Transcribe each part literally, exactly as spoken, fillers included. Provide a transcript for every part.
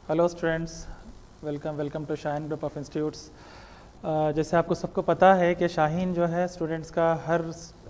Hello students, welcome welcome to Shaheen group of institutes. जैसे आपको सबको पता है कि शाहीन जो है स्टूडेंट्स का हर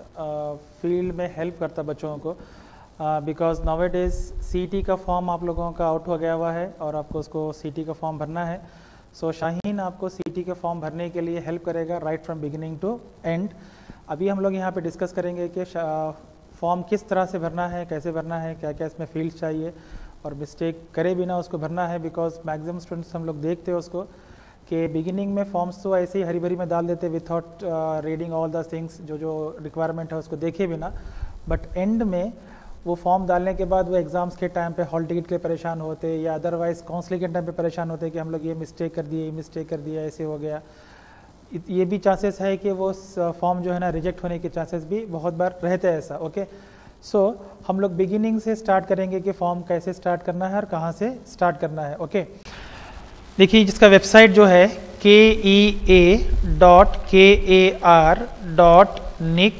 फील्ड uh, में हेल्प करता है बच्चों को, बिकॉज नाउ इट इज़ सीटी का फॉर्म आप लोगों का आउट हो गया हुआ है और आपको उसको सीटी का फॉर्म भरना है। सो so, शाहीन आपको सीटी का फॉर्म भरने के लिए हेल्प करेगा right from beginning to end. अभी हम लोग यहाँ पे डिस्कस करेंगे कि फॉर्म किस तरह से भरना है, कैसे भरना है, क्या क्या इसमें फील्ड्स चाहिए और मिस्टेक करे बिना उसको भरना है। बिकॉज मैक्सिमम स्टूडेंट्स हम लोग देखते हैं उसको कि बिगिनिंग में फॉर्म्स तो ऐसे ही हरी भरी में डाल देते without reading all the things, जो जो रिक्वायरमेंट है उसको देखे बिना। बट एंड में वो फॉर्म डालने के बाद वो एग्ज़ाम्स के टाइम पे हॉल टिकट के लिए परेशान होते या अदरवाइज काउंसलिंग के टाइम पे परेशान होते कि हम लोग ये मिस्टेक कर दिए, ये मिस्टेक कर दिया, ऐसे हो गया। ये भी चांसेस है कि वो फॉर्म जो है ना रिजेक्ट होने के चांसेस भी बहुत बार रहते हैं ऐसा। ओके, सो so, हम लोग बिगिनिंग से स्टार्ट करेंगे कि फॉर्म कैसे स्टार्ट करना है और कहाँ से स्टार्ट करना है। Okay okay? देखिए जिसका वेबसाइट जो है K E A dot K A R dot nic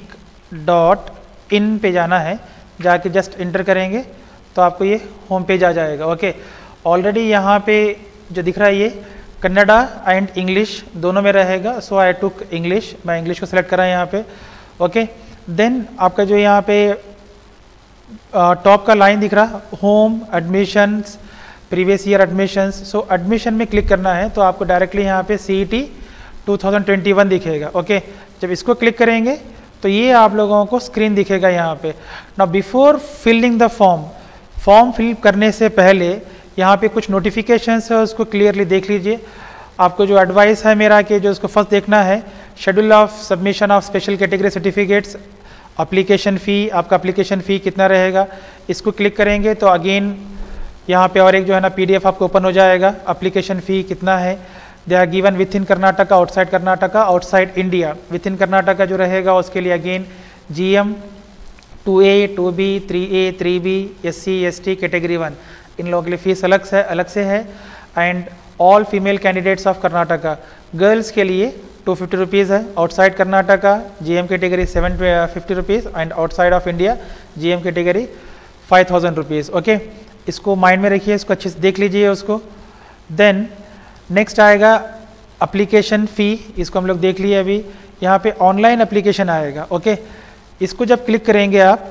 dot in पे जाना है, जाके जस्ट इंटर करेंगे तो आपको ये होम पेज आ जाएगा। ओके, ऑलरेडी यहाँ पे जो दिख रहा है ये कन्नड़ा एंड इंग्लिश दोनों में रहेगा। सो आई टुक इंग्लिश, मैं इंग्लिश को सेलेक्ट करा यहाँ पे। ओके, देन आपका जो यहाँ पे टॉप uh, का लाइन दिख रहा home admissions previous year admissions. So admission में क्लिक करना है तो आपको डायरेक्टली यहाँ पे C E T two thousand twenty one दिखेगा। ओके, जब इसको क्लिक करेंगे तो ये आप लोगों को स्क्रीन दिखेगा यहाँ पे। Now before filling the form, form fill करने से पहले यहाँ पे कुछ नोटिफिकेशंस है, उसको क्लियरली देख लीजिए। आपको जो एडवाइस है मेरा कि जो उसको फर्स्ट देखना है, schedule of submission of special category certificates, application fee, आपका एप्लीकेशन फ़ी कितना रहेगा, इसको क्लिक करेंगे तो अगेन यहाँ पे और एक जो है ना पीडीएफ आपको ओपन हो जाएगा। एप्लीकेशन फ़ी कितना है, they are given within Karnataka, outside Karnataka, outside India. Within Karnataka जो रहेगा उसके लिए again G M two A two B three A three B S C S T category one, इन लोगों के लिए फ़ीस अलग से अलग से है। And all female candidates of Karnataka, girls के लिए टू फिफ्टी रुपीज़ है। Outside Karnataka G M category seven fifty rupees and outside of India G M category five thousand rupees. Okay, इसको माइंड में रखिए, इसको अच्छे से देख लीजिए उसको। देन नेक्स्ट आएगा एप्लीकेशन फ़ी, इसको हम लोग देख लिए अभी। यहाँ पे ऑनलाइन एप्लीकेशन आएगा। ओके, इसको जब क्लिक करेंगे आप,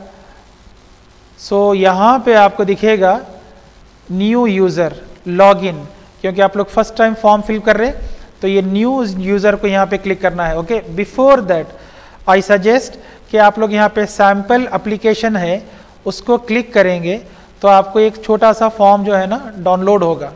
सो so यहाँ पे आपको दिखेगा न्यू यूज़र लॉगिन, क्योंकि आप लोग फर्स्ट टाइम फॉर्म फिल कर रहे हैं तो ये न्यू यूज़र को यहाँ पे क्लिक करना है। Okay, before that I suggest कि आप लोग यहाँ पे सैम्पल एप्लीकेशन है उसको क्लिक करेंगे तो आपको एक छोटा सा फॉर्म जो है ना डाउनलोड होगा,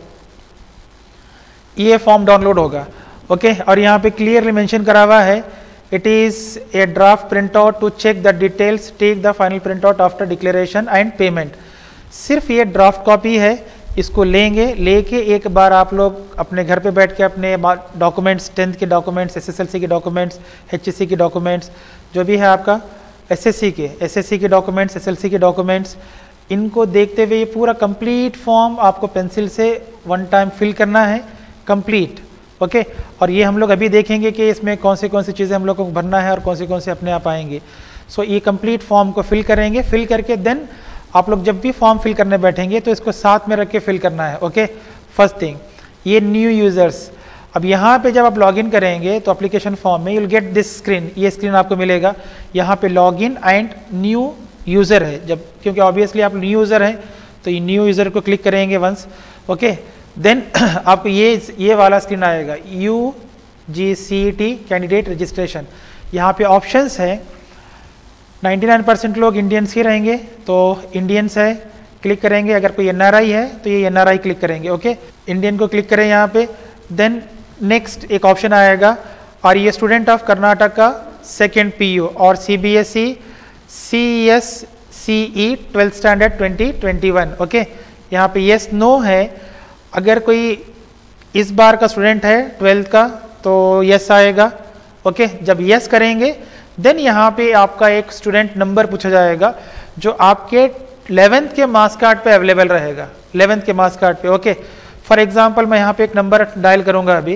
ये फॉर्म डाउनलोड होगा। ओके, और यहाँ पे क्लियरली मेंशन करा हुआ है it is a draft print out to check the details, take the final print out after declaration and payment. सिर्फ ये ड्राफ्ट कॉपी है, इसको लेंगे, लेके एक बार आप लोग अपने घर पे बैठ के अपने डॉक्यूमेंट्स, टेंथ के डॉक्यूमेंट्स, एसएसएलसी के डॉक्यूमेंट्स, एचएससी के डॉक्यूमेंट्स, जो भी है आपका एसएससी के एसएससी के डॉक्यूमेंट्स, एसएलसी के डॉक्यूमेंट्स, इनको देखते हुए ये पूरा कंप्लीट फॉर्म आपको पेंसिल से वन टाइम फिल करना है कंप्लीट। ओके, और ये हम लोग अभी देखेंगे कि इसमें कौन सी कौन सी चीज़ें हम लोग को भरना है और कौन सी कौन सी अपने आप आएंगी। सो ये कंप्लीट फॉर्म को फिल करेंगे, फिल करके देन आप लोग जब भी फॉर्म फिल करने बैठेंगे तो इसको साथ में रख के फिल करना है। ओके, फर्स्ट थिंग ये न्यू यूज़र्स। अब यहाँ पे जब आप लॉगिन करेंगे तो एप्लीकेशन फॉर्म में you will get this screen, ये स्क्रीन आपको मिलेगा। यहाँ पे लॉगिन एंड न्यू यूज़र है, जब क्योंकि ऑब्वियसली आप न्यू यूज़र हैं तो ये न्यू यूज़र को क्लिक करेंगे वंस। ओके, देन आपको ये ये वाला स्क्रीन आएगा, U G C T candidate registration. यहाँ पे ऑप्शंस है, निन्यानवे परसेंट लोग इंडियंस ही रहेंगे तो इंडियंस है, क्लिक करेंगे। अगर कोई एन आर आई है तो ये एन आर आई क्लिक करेंगे। ओके, इंडियन को क्लिक करें यहाँ पे। देन नेक्स्ट एक ऑप्शन आएगा, और ये student of Karnataka second P U और C B S E C S C E twelfth standard twenty twenty one. Okay, यहाँ पे येस नो है, अगर कोई इस बार का स्टूडेंट है ट्वेल्थ का तो येस आएगा। ओके, जब येस करेंगे देन यहाँ पे आपका एक स्टूडेंट नंबर पूछा जाएगा जो आपके इलेवेंथ के मार्क्स कार्ड पे अवेलेबल रहेगा, इलेवेंथ के मार्क्स कार्ड पे। ओके, फॉर एग्जांपल मैं यहाँ पे एक नंबर डायल करूँगा अभी।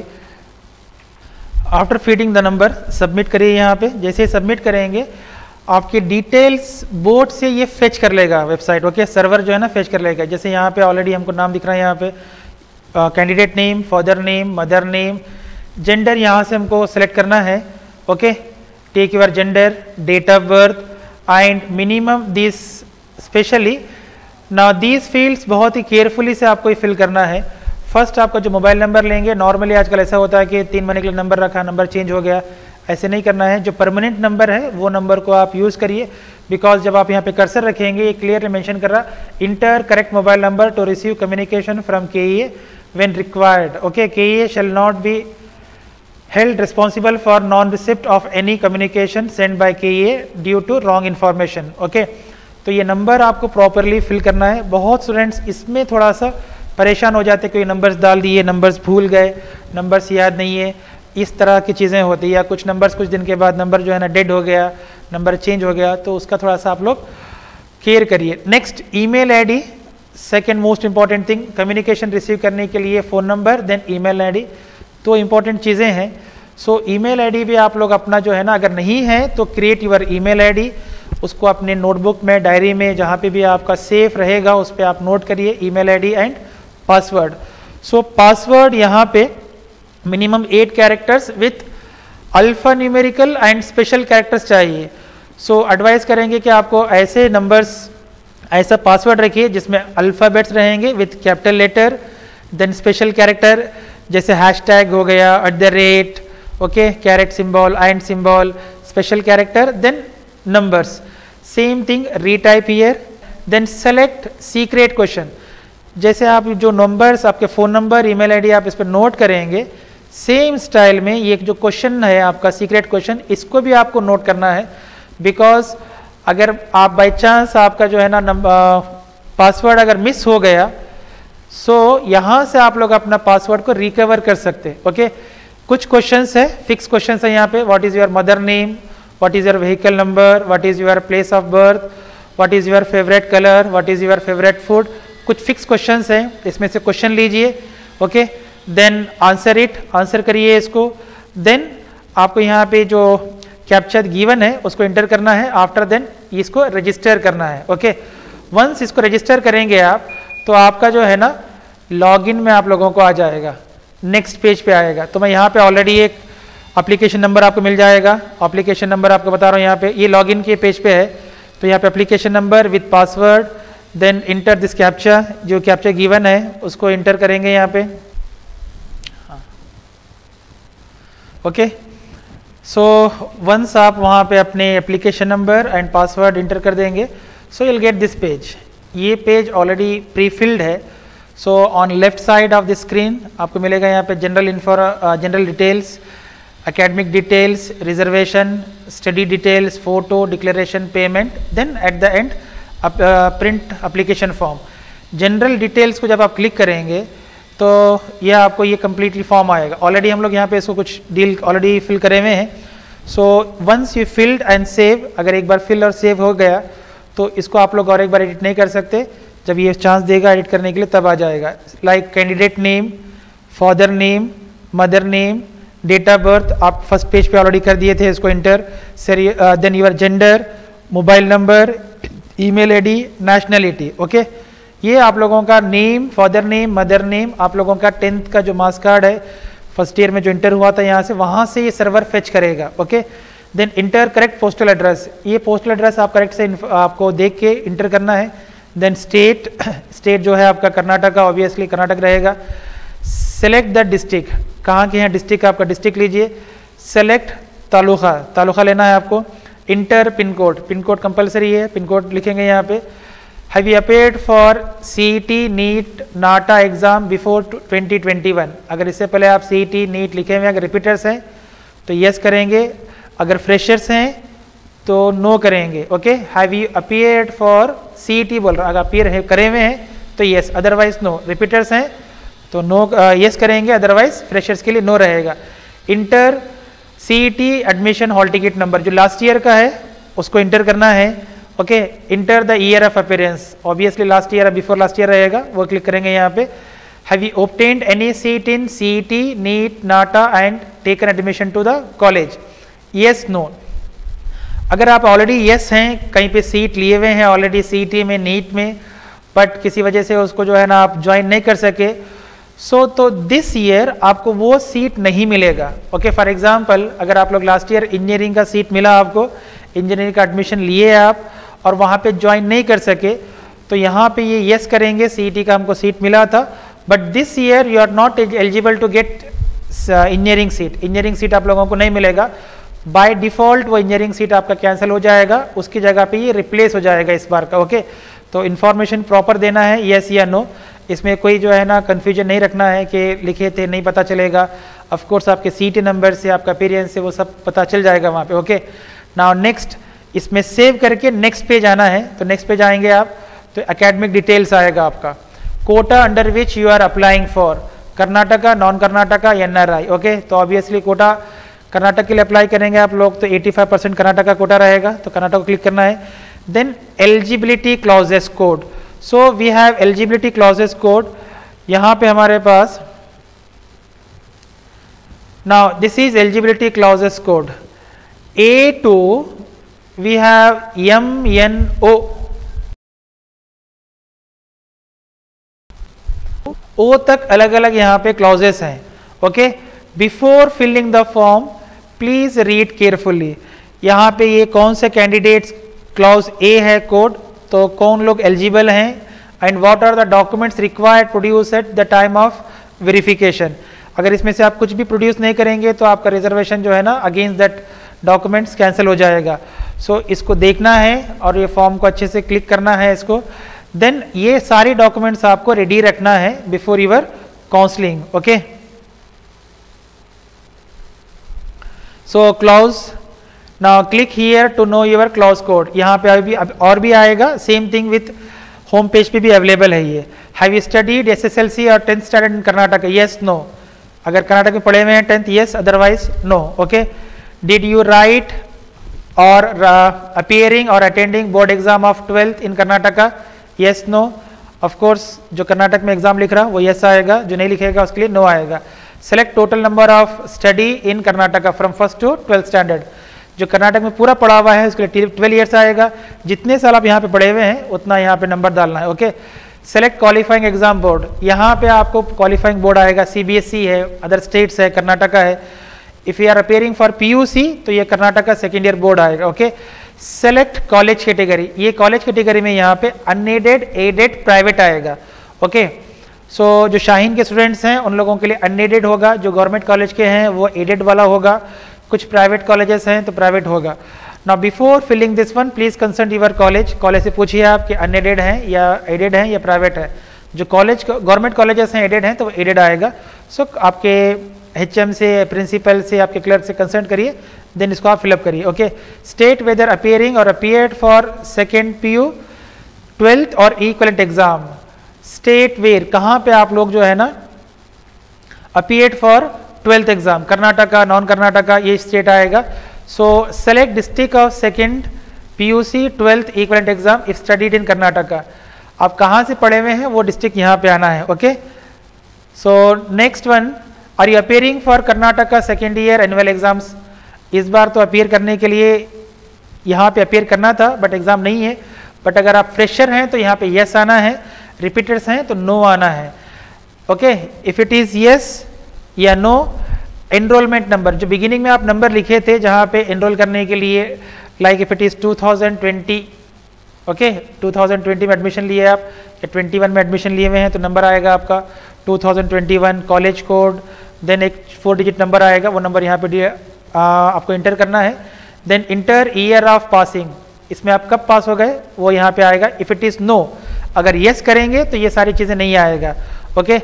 After feeding the number submit करिए। यहाँ पे जैसे ही सबमिट करेंगे आपके डिटेल्स बोर्ड से ये फेच कर लेगा वेबसाइट। ओके, सर्वर जो है ना फेच कर लेगा। जैसे यहाँ पे ऑलरेडी हमको नाम दिख रहा है, यहाँ पे candidate name, father name, mother name, gender यहाँ से हमको सेलेक्ट करना है, okay, take your gender, date of birth and minimum this specially. Now these fields बहुत ही केयरफुली से आपको ये फिल करना है। फर्स्ट आपका जो मोबाइल नंबर लेंगे, नॉर्मली आजकल ऐसा होता है कि तीन महीने के लिए नंबर रखा, नंबर चेंज हो गया, ऐसे नहीं करना है। जो परमानेंट नंबर है वो नंबर को आप यूज़ करिए, बिकॉज जब आप यहाँ पे कर्सर रखेंगे ये क्लियरली मेंशन कर रहा, enter correct mobile number to receive communication from K E A when required, okay. K E A shall not be held responsible for non-receipt of any communication sent by K E A due to wrong information, okay। तो ये number आपको properly fill करना है। बहुत students इसमें थोड़ा सा परेशान हो जाते हैं, कोई नंबर्स डाल दिए, नंबर्स भूल गए, नंबर्स याद नहीं है, इस तरह की चीज़ें होती है, या कुछ नंबर्स कुछ दिन के बाद नंबर जो है ना डेड हो गया, नंबर चेंज हो गया, तो उसका थोड़ा सा आप लोग केयर करिए। Next email ID, second most important thing, communication receive करने के लिए phone number then email ID, तो इंपॉर्टेंट चीज़ें हैं। सो ईमेल आईडी भी आप लोग अपना जो है ना, अगर नहीं है तो क्रिएट यूर ईमेल आईडी, उसको अपने नोटबुक में, डायरी में, जहाँ पे भी आपका सेफ रहेगा उस पर आप नोट करिए email ID and password. So password यहाँ पे minimum eight characters with alpha numerical and special characters चाहिए। सो so, एडवाइस करेंगे कि आपको ऐसे नंबर्स, ऐसा पासवर्ड रखिए जिसमें अल्फ़ाबेट्स रहेंगे with capital letter, then special character जैसे हैशटैग हो गया, at the rate, okay, caret symbol, and symbol, special character, then numbers, same thing retype here, then select secret question. जैसे आप जो नंबर्स, आपके फ़ोन नंबर, ईमेल आईडी आप इस पर नोट करेंगे, सेम स्टाइल में ये जो क्वेश्चन है आपका सीक्रेट क्वेश्चन, इसको भी आपको नोट करना है, बिकॉज अगर आप बाई चांस आपका जो है ना पासवर्ड अगर मिस हो गया, सो so, यहाँ से आप लोग अपना पासवर्ड को रिकवर कर सकते हैं, ओके। कुछ क्वेश्चंस है, फिक्स क्वेश्चंस है यहाँ पे, what is your mother name, what is your vehicle number, what is your place of birth, what is your favourite colour, what is your favourite food, कुछ fix questions हैं, इसमें से question लीजिए, okay, then answer it, answer करिए इसको, then आपको यहाँ पे जो कैप्चर गिवन है उसको एंटर करना है, आफ्टर देन इसको रजिस्टर करना है, ओके। वंस इसको रजिस्टर करेंगे आप, तो आपका जो है ना लॉगिन में आप लोगों को आ जाएगा, नेक्स्ट पेज पे आएगा। तो मैं यहाँ पे ऑलरेडी एक एप्लीकेशन नंबर आपको मिल जाएगा, एप्लीकेशन नंबर आपको बता रहा हूँ, यहाँ पे ये लॉगिन के पेज पे है, तो यहाँ पे application number with password, then enter this captcha, जो कैप्चा गिवन है उसको इंटर करेंगे यहाँ पे, ओके। सो वंस आप वहाँ पे अपने application number and password enter कर देंगे, so you'll get this page. ये पेज ऑलरेडी प्री फिल्ड है। So on left side of the screen आपको मिलेगा यहाँ पे general info, general details, academic details, reservation, study details, photo, declaration, payment, then at the end up, uh, print application form. General details को जब आप click करेंगे तो यह आपको ये कम्प्लीटली फॉर्म आएगा। ऑलरेडी हम लोग यहाँ पे इसको कुछ डील ऑलरेडी फिल करे हुए हैं। So once you filled and save, अगर एक बार फिल और सेव हो गया तो इसको आप लोग और एक बार एडिट नहीं कर सकते, जब ये चांस देगा एडिट करने के लिए तब आ जाएगा। Like candidate name, father name, mother name, date of birth आप फर्स्ट पेज पे ऑलरेडी कर दिए थे, इसको enter, then your gender, mobile number, email ID, nationality, okay. ये आप लोगों का name, father name, mother name, आप लोगों का टेंथ का जो मार्क्स कार्ड है फर्स्ट ईयर में जो इंटर हुआ था यहाँ से, वहाँ से ये सर्वर फेच करेगा, okay. Then enter correct postal address, ये पोस्टल एड्रेस आप करेक्ट से आपको देख के इंटर करना है। देन स्टेट, स्टेट जो है आपका कर्नाटक, ऑब्वियसली कर्नाटक रहेगा। सेलेक्ट द डिस्ट्रिक्ट, कहाँ के हैं डिस्ट्रिक्ट, आपका डिस्ट्रिक्ट लीजिए। सेलेक्ट तालुका, तालुका लेना है आपको। Enter pin code, pin code compulsory है, पिन कोड लिखेंगे यहाँ पे। Have you appeared for CET, NEET, NATA exam before twenty twenty one, अगर इससे पहले आप सीईटी, नीट लिखे हुए हैं, अगर रिपीटर्स हैं तो यस करेंगे, अगर फ्रेशर्स हैं तो नो करेंगे, okay. Have you appeared for CET बोल रहा, अगर अपियर करे हुए हैं तो यस, अदरवाइज नो। रिपीटर्स हैं तो नो यस करेंगे, अदरवाइज फ्रेशर्स के लिए नो रहेगा। Enter CET admission hall ticket number, जो लास्ट ईयर का है उसको इंटर करना है, okay. Enter the year of appearance, obviously last year before last year रहेगा, वो क्लिक करेंगे यहाँ पे। Have you obtained any seat in CET, NEET, NATA and taken admission to the college, yes no. अगर आप already yes हैं, कहीं पे सीट लिए हुए हैं ऑलरेडी सीईटी में, नीट में, बट किसी वजह से उसको जो है ना आप ज्वाइन नहीं कर सके, सो तो दिस ईयर आपको वो सीट नहीं मिलेगा। ओके, फॉर एग्जांपल अगर आप लोग लास्ट ईयर इंजीनियरिंग का सीट मिला आपको, इंजीनियरिंग का एडमिशन लिए आप और वहाँ पे ज्वाइन नहीं कर सके, तो यहाँ पे ये यस करेंगे, सीईटी का हमको सीट मिला था, but this year you are not eligible to get engineering seat. Engineering seat आप लोगों को नहीं मिलेगा, बाय डिफॉल्ट वो इंजीनियरिंग सीट आपका कैंसिल हो जाएगा, उसकी जगह पे ये रिप्लेस हो जाएगा इस बार का। ओके, तो इन्फॉर्मेशन प्रॉपर देना है, यस या नो, इसमें कोई जो है ना कन्फ्यूजन नहीं रखना है कि लिखे थे नहीं पता चलेगा। ऑफ कोर्स आपके सीटी नंबर से, आपका अपीयरेंस से वो सब पता चल जाएगा वहाँ पे। ओके, नाउ नेक्स्ट, इसमें सेव करके नेक्स्ट पेज आना है, तो नेक्स्ट पेज आएंगे आप तो एकेडमिक डिटेल्स आएगा आपका, quota under which you are applying for, Karnataka, non Karnataka, NRI. Okay, तो ऑब्वियसली कोटा कर्नाटक के लिए अप्लाई करेंगे आप लोग, तो पचासी परसेंट कर्नाटक का कोटा रहेगा, तो कर्नाटक को क्लिक करना है। Then eligibility clauses code, so we have eligibility clauses code, यहाँ पे हमारे पास, now this is eligibility clauses code A two, we have M N O, O तक अलग अलग यहाँ पे क्लॉजेस हैं। Okay, before filling the form please read carefully. यहाँ पे ये कौन से कैंडिडेट्स, क्लॉज ए है कोड, तो कौन लोग एलिजिबल हैं, and what are the documents required produce at the time of verification. अगर इसमें से आप कुछ भी प्रोड्यूस नहीं करेंगे तो आपका रिजर्वेशन जो है ना अगेंस्ट दैट डॉक्यूमेंट्स कैंसिल हो जाएगा। सो so, इसको देखना है और ये फॉर्म को अच्छे से क्लिक करना है इसको। देन ये सारी डॉक्यूमेंट्स आपको रेडी रखना है before your counselling. Okay, so clause, now click here to know your clause code. यहाँ पे अभी और भी आएगा, same thing with home page पे भी अवेलेबल है ये। हैव यू स्टडीड एसएसएलसी और tenth standard in Karnataka, yes no, अगर कर्नाटक में पढ़े हुए हैं tenth yes, otherwise no. Okay, did you write और अपीयरिंग और attending board exam of twelfth in Karnataka, yes no. Of course जो कर्नाटक में एग्जाम लिख रहा वो यस आएगा, जो नहीं लिखेगा उसके लिए नो आएगा। Select total number of study in Karnataka from first to twelfth standard, जो कर्नाटक में पूरा पढ़ा हुआ है उसके लिए ट्वेल्व ईयर्स आएगा, जितने साल आप यहाँ पे पढ़े हुए हैं उतना यहाँ पे नंबर डालना है। Okay, select qualifying exam board, यहाँ पे आपको क्वालिफाइंग बोर्ड आएगा, सीबीएसई है, अदर स्टेट्स है, कर्नाटका है। If you are appearing for PUC तो ये कर्नाटका सेकेंड ईयर बोर्ड आएगा। ओके, सेलेक्ट कॉलेज कैटेगरी, ये कॉलेज कैटेगरी में यहाँ पे अनएडेड, एडेड, प्राइवेट आएगा। ओके, सो so, जो शाहीन के स्टूडेंट्स हैं उन लोगों के लिए अनएडेड होगा, जो गवर्नमेंट कॉलेज के हैं वो एडेड वाला होगा, कुछ प्राइवेट कॉलेजेस हैं तो प्राइवेट होगा। Now before filling this one please consult your college, college से पूछिए आप कि अनएडेड हैं या एडेड हैं या प्राइवेट है। जो कॉलेज गवर्नमेंट कॉलेजेस हैं एडेड हैं तो वो एडेड आएगा। सो so, आपके एचएम से, प्रिंसिपल से, आपके क्लर्क से कंसल्ट करिए, देन इसको आप फिलअप करिए। ओके, स्टेट वेदर अपीयरिंग और appeared for second PU, twelfth और इक्वलेंट एग्जाम, स्टेट वेयर, कहाँ पे आप लोग जो है ना appeared for twelfth exam, Karnataka, non Karnataka, ये स्टेट आएगा। So select district of second PUC twelfth equivalent exam if studied in Karnataka, आप कहाँ से पढ़े हुए हैं वो डिस्ट्रिक्ट यहाँ पे आना है। Okay, so next one, are you appearing for Karnataka second year annual exams, इस बार तो अपीयर करने के लिए यहाँ पे अपीयर करना था बट एग्जाम नहीं है, बट अगर आप फ्रेशर हैं तो यहाँ पे यस आना है, रिपीटर्स हैं तो नो आना है। Okay, if it is yes या नो, एनरोलमेंट नंबर, जो बिगिनिंग में आप नंबर लिखे थे जहाँ पे एनरोल करने के लिए, like if it is two thousand twenty, okay, two thousand twenty में एडमिशन लिए आप या ट्वेंटी वन में एडमिशन लिए हुए हैं तो नंबर आएगा आपका two thousand twenty one, college code, then एक फोर डिजिट नंबर आएगा, वो नंबर यहाँ पे आ, आपको इंटर करना है। Then enter year of passing, इसमें आप कब पास हो गए वो यहाँ पे आएगा। इफ इट इज नो, अगर यस करेंगे तो ये सारी चीजें नहीं आएगा। ओके,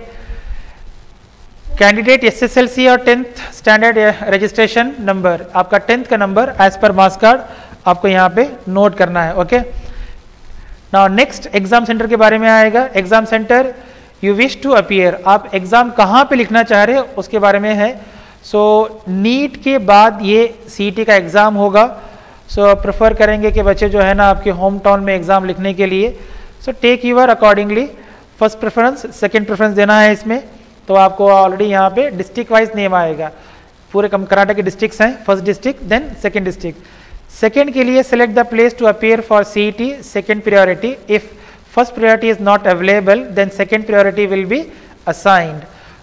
कैंडिडेट एसएसएलसी और टेंथ स्टैंडर्ड रजिस्ट्रेशन नंबर, आपका टेंथ का number as per marks card आपको यहाँ पे नोट करना है। Okay, now next exam centre के बारे में आएगा। Exam centre you wish to appear, आप एग्जाम कहाँ पे लिखना चाह रहे हो उसके बारे में है। सो so, नीट के बाद ये सीईटी का एग्जाम होगा। सो so, प्रेफर करेंगे कि बच्चे जो है ना आपके होम टाउन में एग्जाम लिखने के लिए। So take your accordingly, first preference, second preference देना है इसमें। तो आपको ऑलरेडी यहाँ पे डिस्ट्रिक्ट वाइज नेम आएगा, पूरे कर्नाटक के डिस्ट्रिक्ट्स हैं, first district then second district. Second के लिए select the place to appear for CET, second priority, if first priority is not available then second priority will be assigned.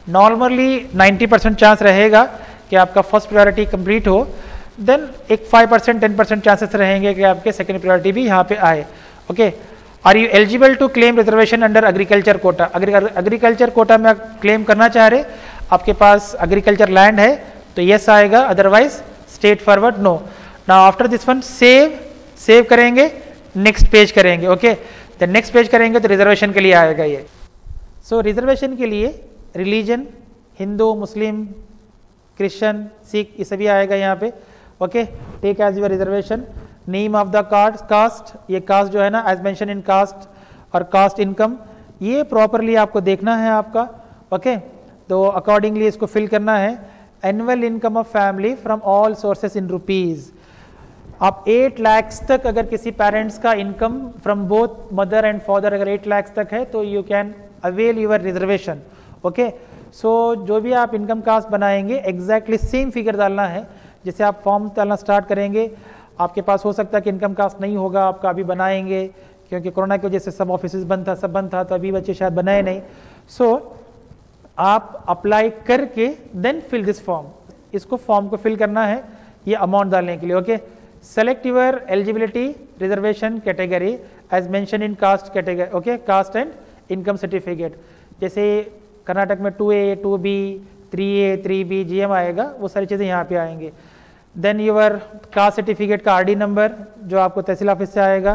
Normally ninety percent chance रहेगा कि आपका first priority complete हो, then एक five percent ten percent chances रहेंगे कि आपके second priority भी यहाँ पे आए। Okay, are you eligible to claim reservation under agriculture Kota? अगर एग्रीकल्चर कोटा में आप क्लेम करना चाह रहे, आपके पास एग्रीकल्चर लैंड है तो यस आएगा, otherwise state forward no. Now after this one save save करेंगे, नेक्स्ट पेज करेंगे। ओके, देन नेक्स्ट पेज करेंगे तो रिजर्वेशन के लिए आएगा ये। सो रिजर्वेशन के लिए religion, Hindu, Muslim, Christian, Sikh, ये सभी आएगा यहाँ पे। Okay, take as your reservation. Name of the card, caste, ये कास्ट जो है ना एज मेंशन इन कास्ट और कास्ट इनकम, ये प्रॉपरली आपको देखना है आपका। Okay okay? तो अकॉर्डिंगली इसको फिल करना है। Annual income of family from all sources in rupees. आप एट लैक्स तक अगर किसी पेरेंट्स का income from both mother and father अगर एट लैक्स तक है तो you can avail your reservation. Okay, so जो भी आप इनकम कास्ट बनाएंगे एग्जैक्टली सेम फिगर डालना है। जैसे आप फॉर्म डालना स्टार्ट करेंगे, आपके पास हो सकता है कि इनकम कास्ट नहीं होगा आपका, अभी बनाएंगे क्योंकि कोरोना की वजह से सब ऑफिस बंद था, सब बंद था, तो अभी बच्चे शायद बनाए नहीं। सो so, आप अप्लाई करके देन फिल दिस फॉर्म, इसको फॉर्म को फिल करना है ये अमाउंट डालने के लिए। Okay, select your eligibility reservation category as mention in caste category. Okay, caste and income certificate, जैसे कर्नाटक में two A, two B, three A, three B, G M आएगा, वो सारी चीज़ें यहाँ पे आएंगे। देन यूर कास्ट सर्टिफिकेट का आर डी नंबर जो आपको तहसील ऑफिस से आएगा,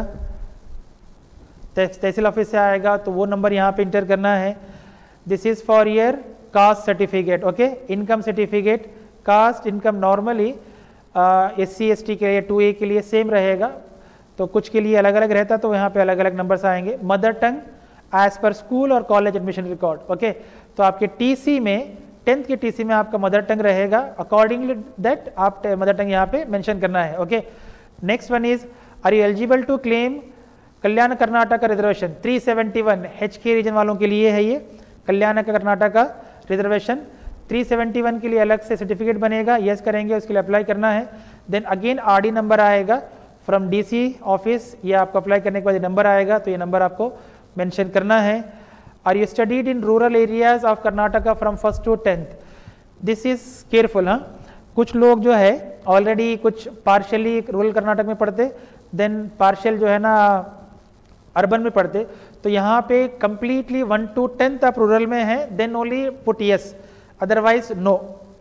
तहसील ऑफिस से आएगा तो वो नंबर यहाँ पे इंटर करना है। This is for year caste certificate. Okay, income certificate, caste income normally S C S T के लिए टू ए के लिए सेम रहेगा, तो कुछ के लिए अलग अलग रहता तो यहाँ पे अलग अलग नंबर्स आएंगे। Mother tongue as per school और कॉलेज एडमिशन रिकॉर्ड। ओके, तो आपके टीसी में, टेंथ के टीसी में आपका मदर टंग रहेगा, अकॉर्डिंगली दैट आप मदर टंग यहाँ पे मेंशन करना है। Okay, next one is are you eligible to claim Kalyan Karnataka reservation three seventy one, H K region वालों के लिए है ये Kalyan Karnataka reservation. Three seventy one के लिए अलग से सर्टिफिकेट बनेगा, यस करेंगे, उसके लिए अप्लाई करना है। देन अगेन आरडी नंबर आएगा फ्रॉम डीसी ऑफिस, ये आपको अप्लाई करने के बाद नंबर आएगा तो ये नंबर आपको मेंशन करना है। Are you studied in rural areas of Karnataka from first to tenth? This is careful. हाँ, कुछ लोग जो है ऑलरेडी कुछ पार्शियली रूरल कर्नाटक में पढ़ते, देन पार्शियल जो है ना अर्बन में पढ़ते, तो यहाँ पे कंप्लीटली वन टू टेंथ आप रूरल में है then only put yes, otherwise no.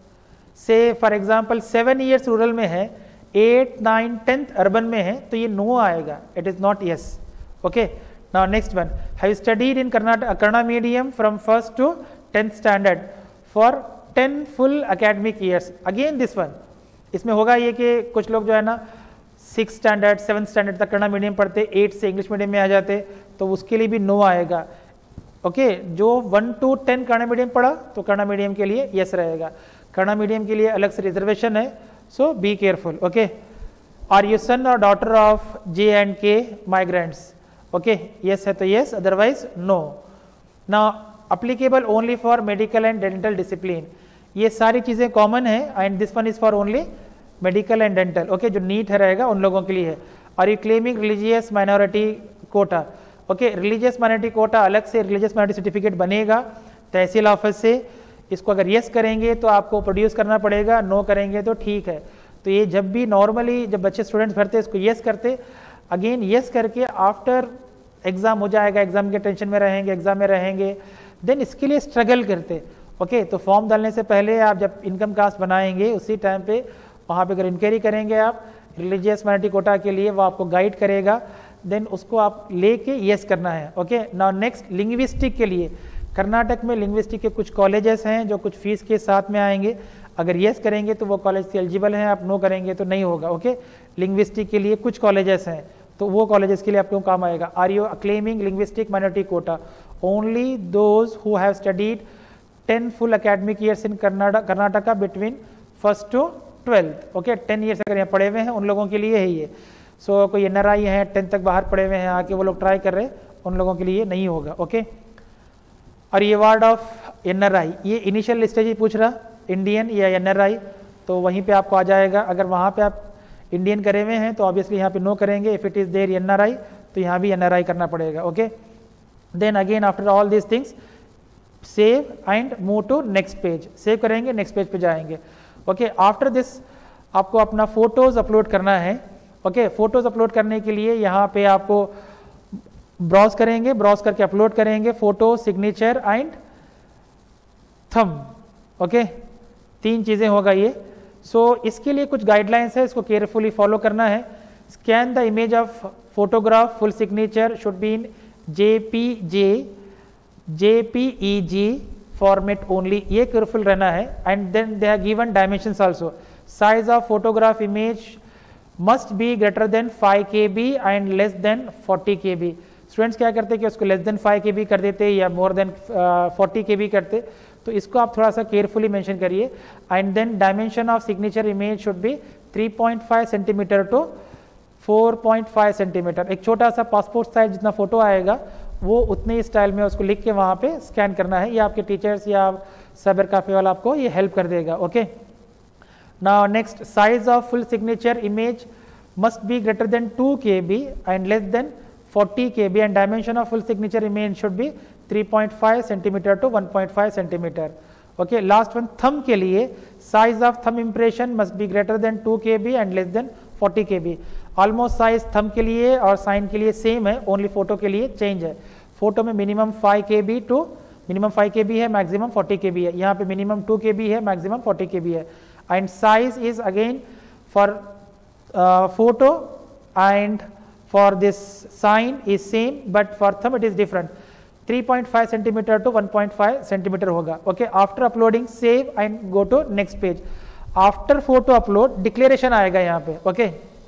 Say for example seven years rural में है, एट नाइन टेंथ अर्बन में है तो ये नो आएगा, it is not yes. Okay, now next one, have you studied in Karnataka Kannada medium from first to tenth standard for ten full academic years? Again this one, इसमें होगा ये कि कुछ लोग जो है ना सिक्स स्टैंडर्ड सेवन स्टैंडर्ड तक कन्नड़ मीडियम पढ़ते, एट से इंग्लिश मीडियम में आ जाते, तो उसके लिए भी नो आएगा। ओके okay, जो one to ten Kannada medium पढ़ा तो कन्नड़ मीडियम के लिए यस रहेगा, कन्नड़ मीडियम के लिए अलग से रिजर्वेशन है, so be careful. Okay, are you son और daughter of J and K migrants? Okay, yes है तो यस, अदरवाइज नो। ना applicable only for medical and dental discipline, ये सारी चीज़ें कॉमन है and this one is for only medical and dental. Okay, जो NEET है रहेगा उन लोगों के लिए है। Are you claiming religious minority quota? Okay, religious minority quota अलग से रिलीजियस माइनॉरिटी सर्टिफिकेट बनेगा तहसील ऑफिस से, इसको अगर यस करेंगे तो आपको प्रोड्यूस करना पड़ेगा, नो करेंगे तो ठीक है। तो ये जब भी नॉर्मली जब बच्चे स्टूडेंट्स भरते इसको यस करते, अगेन यस करके आफ्टर एग्जाम हो जाएगा, एग्जाम के टेंशन में रहेंगे, एग्जाम में रहेंगे, देन इसके लिए स्ट्रगल करते। ओके, तो फॉर्म डालने से पहले आप जब इनकम कास्ट बनाएंगे उसी टाइम पे वहाँ पे अगर इंक्वायरी करेंगे आप रिलीजियस माइनॉरिटी कोटा के लिए, वो आपको गाइड करेगा, देन उसको आप लेके यस करना है। ओके, नाउ नेक्स्ट लिंग्विस्टिक के लिए, कर्नाटक में लिंग्विस्टिक के कुछ कॉलेजेस हैं जो कुछ फीस के साथ में आएंगे, अगर यस करेंगे तो वो कॉलेज से एलिजिबल हैं, आप नो करेंगे तो नहीं होगा। ओके, लिंग्विस्टिक के लिए कुछ कॉलेजेस हैं तो वो कॉलेजेस के लिए आपको काम आएगा। Are you claiming linguistic minority quota? Only those who have studied ten full academic years in Karnataka between first to twelfth. Okay, ten years अगर यहाँ पढ़े हुए हैं उन लोगों के लिए है ये। सो so, कोई एन आर आई हैं टेंथ तक बाहर पढ़े हुए हैं आके वो लोग ट्राई कर रहे हैं, उन लोगों के लिए नहीं होगा। ओके, और ये ward of N R I, ये इनिशियल स्टेज ही पूछ रहा इंडियन या एन आर आई, तो वहीं पे आपको आ जाएगा। अगर वहाँ पे आप इंडियन करे हुए हैं तो ऑब्वियसली यहाँ पे नो करेंगे, if it is there N R I तो यहाँ भी एन आर आई करना पड़ेगा। Okay, then again after all this things save and move to next page, save करेंगे नेक्स्ट पेज पे जाएंगे। ओके, आफ्टर दिस आपको अपना फोटोज अपलोड करना है। ओके, फोटोज अपलोड करने के लिए यहाँ पे आपको ब्राउज करेंगे, ब्राउज करके अपलोड करेंगे photo, signature and thumb. Okay, तीन चीजें होगा ये। सो so, इसके लिए कुछ गाइडलाइंस है, इसको केयरफुली फॉलो करना है। Scan the image of photograph, full signature should be in JPG JPEG format only, ये केयरफुल रहना है। And then they are given dimensions also, size of photograph image must be greater than five K B and less than forty K B. Students क्या करते हैं कि उसको less than five K B कर देते या more than forty K B करते, तो इसको आप थोड़ा सा केयरफुली मेंशन करिए। And then dimension of signature image should be three point five centimetre to four point five centimetre. एक छोटा सा पासपोर्ट साइज जितना फोटो आएगा वो उतने ही स्टाइल में उसको लिख के वहाँ पे स्कैन करना है, या आपके टीचर्स या साइबर कैफे वाला आपको ये हेल्प कर देगा। Okay, now next, size of full signature image must be greater than two K B and less than forty K B and dimension of full signature image should be three point five centimetre to one point five centimetre. Okay, last one, thumb के लिए size of thumb impression must be greater than two K B and less than forty K B. Almost size thumb के लिए और sign के लिए same है, only photo के लिए चेंज है। फोटो में minimum five K B to minimum five K B है, मैक्सिमम फोर्टी के बी है। यहाँ पे मिनिमम टू के बी है, मैक्सिमम फोर्टी के बी है। And size is again for photo and for this sign is same, but for thumb it is different, three point five centimetre to one point five centimetre होगा। Okay, after uploading save and go to next page. After photo upload declaration आएगा यहाँ पे। Okay,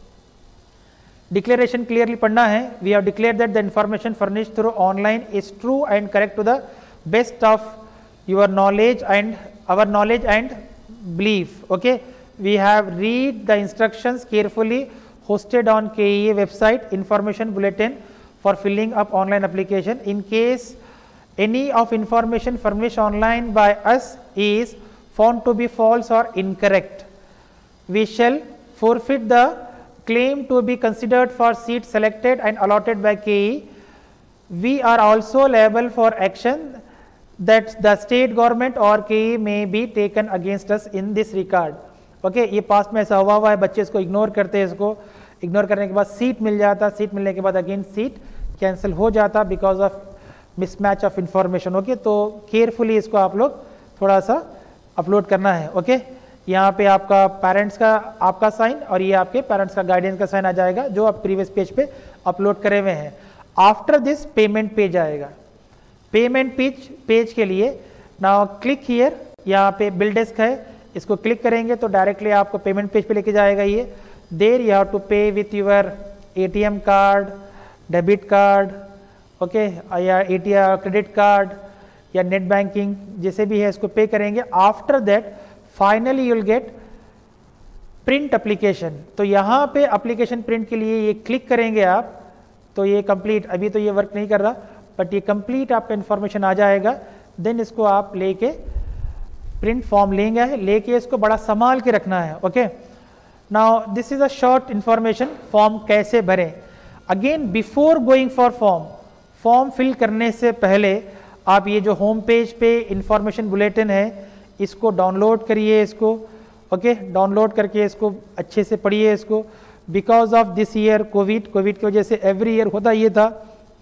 declaration clearly पढ़ना है। We have declared that the information furnished through online is true and correct to the best of your knowledge and our knowledge and belief. Okay, we have read the instructions carefully hosted on K E A website information bulletin for filling up online application. In case any of information furnished online by us is found to be false or incorrect, we shall forfeit the claim to be considered for seat selected and allotted by K E A. We are also liable for action that the state government or K E A may be taken against us in this regard. Okay okay, ये past में ऐसा हुआ हुआ है, बच्चे इसको ignore करते हैं, इसको इग्नोर करने के बाद सीट मिल जाता, सीट मिलने के बाद अगेन सीट कैंसिल हो जाता because of mismatch of information. Okay, तो केयरफुली इसको आप लोग थोड़ा सा अपलोड करना है। Okay okay? यहाँ पे आपका पेरेंट्स का आपका साइन और ये आपके पेरेंट्स का गार्डियन का साइन आ जाएगा जो आप प्रीवियस पेज पे अपलोड करे हुए हैं। आफ्टर दिस पेमेंट पेज आएगा। पेमेंट पेज पेज के लिए नाउ क्लिक हियर, यहाँ पे बिल डेस्क है, इसको क्लिक करेंगे तो डायरेक्टली आपको पेमेंट पेज पे लेके जाएगा। ये there you have to pay with your ATM card, debit card, okay, या एटीएम क्रेडिट कार्ड या नेट बैंकिंग जैसे भी है इसको पे करेंगे। After that finally you will get print application. तो यहाँ पे एप्लीकेशन प्रिंट के लिए ये क्लिक करेंगे आप तो ये कंप्लीट, अभी तो ये वर्क नहीं कर रहा बट ये कंप्लीट आपका इन्फॉर्मेशन आ जाएगा। देन इसको आप लेके प्रिंट फॉर्म लेंगे, लेके इसको बड़ा संभाल के रखना है। Okay, now this is a short information, form कैसे भरें। Again before going for form, form fill करने से पहले आप ये जो होम पेज पे इंफॉर्मेशन बुलेटिन है इसको डाउनलोड करिए इसको। ओके, डाउनलोड करके इसको अच्छे से पढ़िए इसको। Because of this year covid covid की वजह से एवरी ईयर होता ये था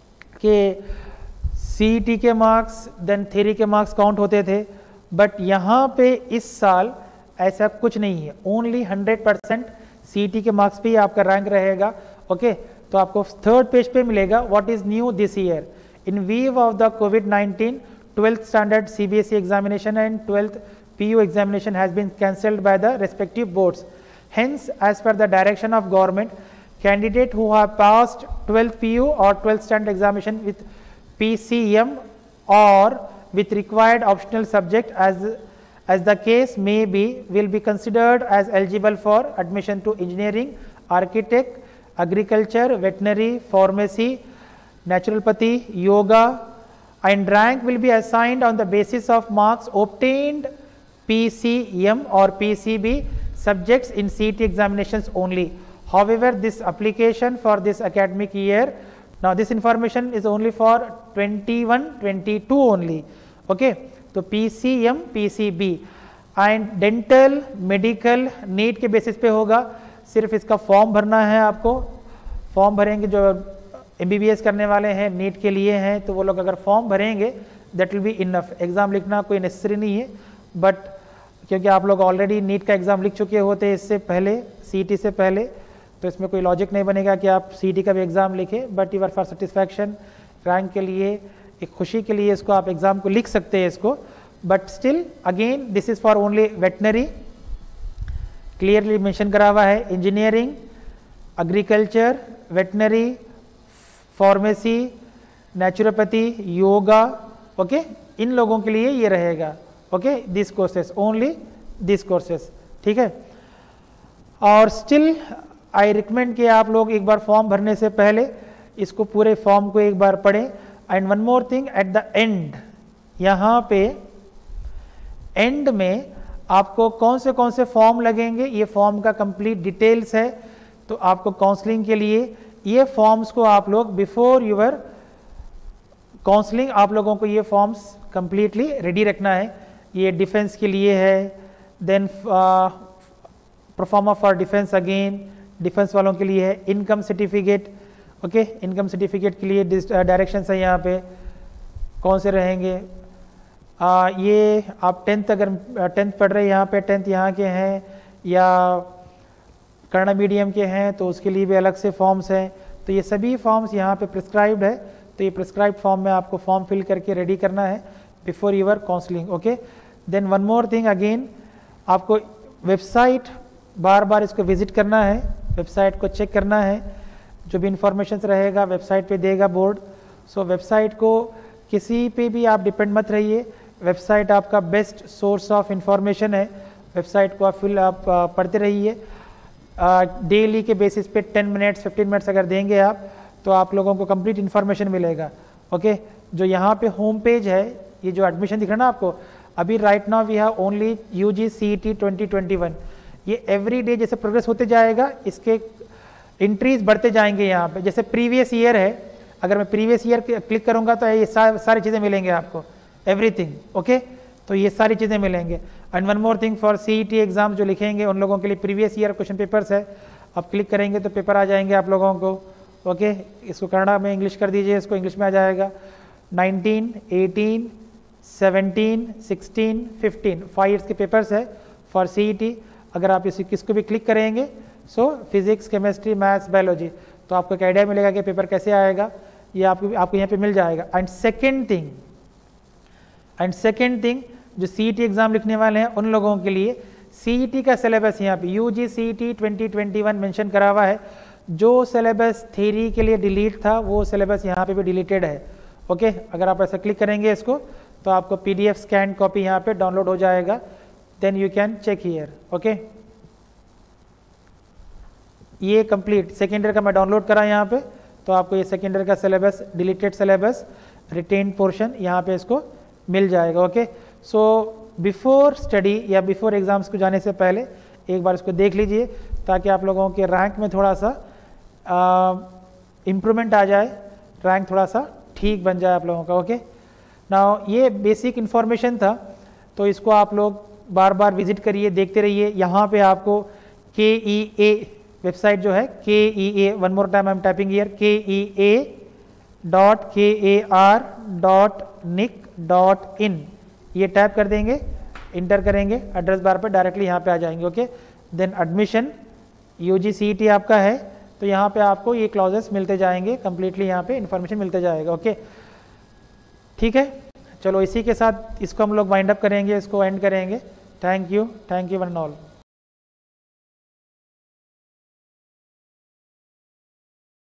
कि सीईटी के मार्क्स देन थ्योरी के मार्क्स काउंट होते थे, बट यहाँ पे इस साल ऐसा कुछ नहीं है, ओनली हंड्रेड परसेंट सीईटी के मार्क्स पे ही आपका रैंक रहेगा। ओके, तो आपको थर्ड पेज पे मिलेगा what is new this year in view of the covid nineteen twelfth standard CBSE examination and twelfth PU examination has been cancelled by the respective boards. Hence, as per the direction of government, candidate who have passed twelfth P U or twelfth standard examination with P C M or with required optional subject as as the case may be, will be considered as eligible for admission to engineering, architect, agriculture, veterinary, pharmacy, naturopathy, yoga, and rank will be assigned on the basis of marks obtained P C M or P C B subjects in C E T examinations only. However, this application for this academic year, now this information is only for twenty-one twenty-two only. Okay, तो P C M, P C B and dental medical NEET के basis पे होगा। सिर्फ इसका form भरना है आपको, form भरेंगे जो एम बी बी एस करने वाले हैं नीट के लिए हैं, तो वो लोग अगर फॉर्म भरेंगे that will be enough. Exam लिखना कोई नेसेसरी नहीं है, बट क्योंकि आप लोग ऑलरेडी नीट का एग्ज़ाम लिख चुके होते हैं इससे पहले, सी ई टी से पहले, तो इसमें कोई लॉजिक नहीं बनेगा कि आप सी ई टी का भी एग्ज़ाम लिखें। But you are for satisfaction, rank के लिए, एक खुशी के लिए इसको आप एग्ज़ाम को लिख सकते हैं इसको। But still again this is for only veterinary, clearly mention करा हुआ है। Engineering, agriculture, veterinary, pharmacy, naturopathy, yoga, okay, इन लोगों के लिए ये रहेगा। Okay, this courses, only this courses, ठीक है। और स्टिल आई रिकमेंड कि आप लोग एक बार फॉर्म भरने से पहले इसको पूरे फॉर्म को एक बार पढ़ें। And one more thing, at the end, यहाँ पे एंड में आपको कौन से कौन से फॉर्म लगेंगे, ये फॉर्म का कंप्लीट डिटेल्स है। तो आपको काउंसलिंग के लिए ये फॉर्म्स को आप लोग बिफोर यूर काउंसलिंग आप लोगों को ये फॉर्म्स कंप्लीटली रेडी रखना है। ये डिफेंस के लिए है, then performer for defence again defence वालों के लिए है। Income certificate, okay, income certificate के लिए डायरेक्शंस है यहाँ पे कौन से रहेंगे। आ, ये आप टेंथ अगर टेंथ पढ़ रहे हैं यहाँ पे, टेंथ यहाँ के हैं या कन्नड़ मीडियम के हैं तो उसके लिए भी अलग से फॉर्म्स हैं। तो ये सभी फॉर्म्स यहाँ पे प्रिस्क्राइब्ड है, तो ये प्रिस्क्राइब्ड फॉर्म में आपको फॉर्म फिल करके रेडी करना है before your counselling. Okay, then one more thing, again आपको वेबसाइट बार बार इसको विजिट करना है, वेबसाइट को चेक करना है। जो भी इंफॉर्मेशन रहेगा वेबसाइट पे देगा बोर्ड। सो वेबसाइट को किसी पे भी आप डिपेंड मत रहिए, वेबसाइट आपका बेस्ट सोर्स ऑफ इंफॉर्मेशन है। वेबसाइट को आप फिल आप पढ़ते रहिए, डेली के बेसिस पे टेन मिनट्स फिफ्टीन मिनट्स अगर देंगे आप तो आप लोगों को कंप्लीट इन्फॉर्मेशन मिलेगा। ओके, जो यहाँ पे होम पेज है, ये जो एडमिशन दिख रहा है ना आपको, अभी right now we have only U G C E T twenty twenty one. ये एवरी डे जैसे प्रोग्रेस होते जाएगा इसके इंट्रीज बढ़ते जाएंगे। यहाँ पे जैसे प्रीवियस ईयर है, अगर मैं प्रीवियस ईयर क्लिक करूँगा तो ये सा, सारी चीज़ें मिलेंगे आपको, एवरीथिंग। ओके, तो ये सारी चीज़ें मिलेंगे। And one more thing, for C E T exam जो लिखेंगे उन लोगों के लिए प्रीवियस ईयर क्वेश्चन पेपर्स है, आप क्लिक करेंगे तो पेपर आ जाएंगे आप लोगों को। ओके, इसको कन्नड़ा में इंग्लिश कर दीजिए, इसको इंग्लिश में आ जाएगा। Nineteen, eighteen, seventeen, sixteen, fifteen, five years के पेपर्स है फॉर सी ई टी। अगर आप इसी किसको भी क्लिक करेंगे, so physics, chemistry, maths, biology, तो आपको एक आइडिया मिलेगा कि पेपर कैसे आएगा, ये आपको आपको यहाँ पे मिल जाएगा। And second thing and second thing जो सी ई टी एग्जाम लिखने वाले हैं उन लोगों के लिए सी ई टी का सिलेबस यहाँ पे U G C E T twenty twenty one mention करा हुआ है। जो सिलेबस थ्योरी के लिए डिलीट था वो सिलेबस यहाँ पे भी डिलीटेड है। ओके, अगर आप ऐसा क्लिक करेंगे इसको तो आपको P D F scan copy यहाँ पे डाउनलोड हो जाएगा, then you can check here. Okay, ये कंप्लीट सेकेंड ईयर का मैं डाउनलोड करा यहाँ पे, तो आपको ये सेकेंड ईयर का syllabus, deleted syllabus, written portion यहाँ पे इसको मिल जाएगा। ओके, सो बिफोर स्टडी या बिफोर एग्जाम्स को जाने से पहले एक बार इसको देख लीजिए ताकि आप लोगों के रैंक में थोड़ा सा इम्प्रूवमेंट आ जाए, रैंक थोड़ा सा ठीक बन जाए आप लोगों का। ओके, नाउ ये बेसिक इन्फॉर्मेशन था, तो इसको आप लोग बार बार विजिट करिए, देखते रहिए। यहाँ पे आपको के ई ए वेबसाइट जो है, K E A, one more time I am typing here, K E A dot K A R dot nic dot in, ये टाइप कर देंगे, इंटर करेंगे, एड्रेस बार पे डायरेक्टली यहाँ पे आ जाएंगे। Okay, then admission U G C E T आपका है, तो यहाँ पे आपको ये क्लॉजेस मिलते जाएंगे, कंप्लीटली यहाँ पे इन्फॉर्मेशन मिलते जाएगा। ओके, ठीक है, चलो इसी के साथ इसको हम लोग वाइंड अप करेंगे, इसको एंड करेंगे। Thank you, thank you one and all.